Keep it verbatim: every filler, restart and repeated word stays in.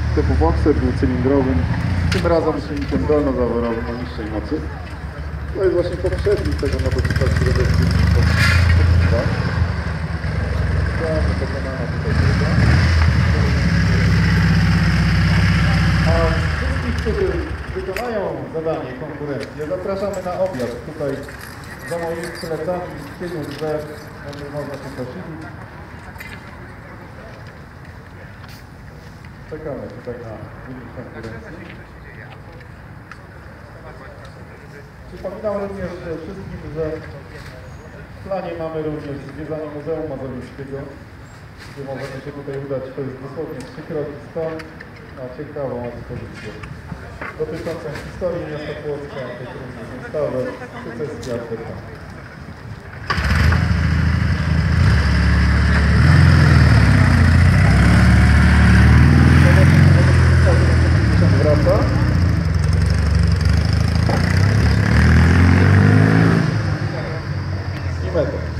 typu boxer, dwucylindrowym, tym razem silnikiem dolnozaworowym o niższej mocy. To jest właśnie poprzednik tego motocykla, który jest pokonana tutaj druga. A wszystkich, którzy wykonają zadanie konkurencję, zapraszamy na obiad. Tutaj za moimi plecami w tyłu drzew można się posilić. Czekamy tutaj na wynik konkurencji. Przypominam również wszystkim, że w planie mamy również zwiedzanie Muzeum Mazowieckiego, gdzie możemy się tutaj udać. To jest dosłownie trzy kroki stąd na ciekawą ekspozycję dotyczącą historii miasta Płocka, tej wystawę Sukcesji Arteka. Wraca. I metr.